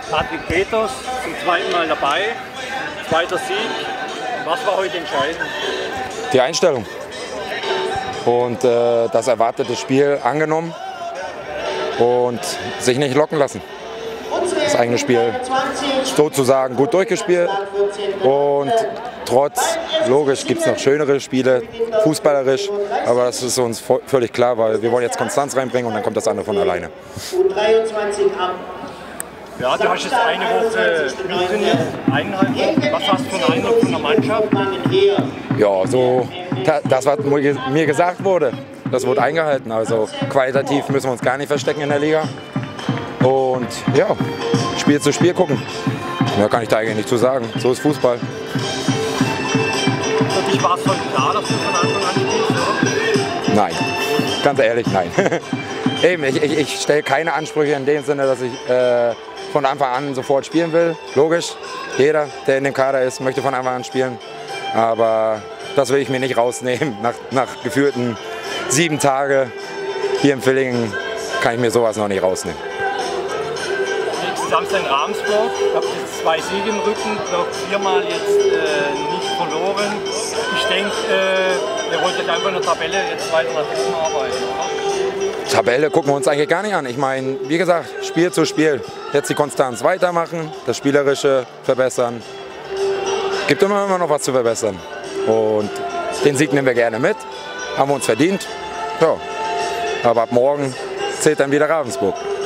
Patrick Peters zum zweiten Mal dabei, zweiter Sieg. Was war heute entscheidend? Die Einstellung und das erwartete Spiel angenommen und sich nicht locken lassen. Das eigene Spiel sozusagen gut durchgespielt und logisch gibt es noch schönere Spiele, fußballerisch, aber das ist uns völlig klar, weil wir wollen jetzt Konstanz reinbringen und dann kommt das andere von alleine. Ja, du hast jetzt eine Woche trainiert, eineinhalb Wochen. Was hast du für einen Eindruck von der Mannschaft? Ja, so das, was mir gesagt wurde, das wurde eingehalten. Also qualitativ müssen wir uns gar nicht verstecken in der Liga. Und ja, Spiel zu Spiel gucken. Mehr kann ich da eigentlich nicht zu sagen. So ist Fußball. Für dich war es heute klar, dass du von Anfang an spielst, oder? Nein, ganz ehrlich, nein. Eben, ich stelle keine Ansprüche in dem Sinne, dass ich von Anfang an sofort spielen will. Logisch, jeder, der in dem Kader ist, möchte von Anfang an spielen. Aber das will ich mir nicht rausnehmen. Nach geführten 7 Tagen hier in Villingen kann ich mir sowas noch nicht rausnehmen. Nächsten Samstag in Ravensburg, ich habe jetzt 2 Siege im Rücken, ich glaube 4-mal jetzt nicht verloren. Ich denke, ihr wollt jetzt einfach in der Tabelle jetzt weiter nach oben arbeiten, oder? Tabelle gucken wir uns eigentlich gar nicht an. Ich meine, wie gesagt, Spiel zu Spiel. Jetzt die Konstanz weitermachen, das Spielerische verbessern. Gibt immer noch was zu verbessern. Und den Sieg nehmen wir gerne mit. Haben wir uns verdient. Ja. Aber ab morgen zählt dann wieder Ravensburg.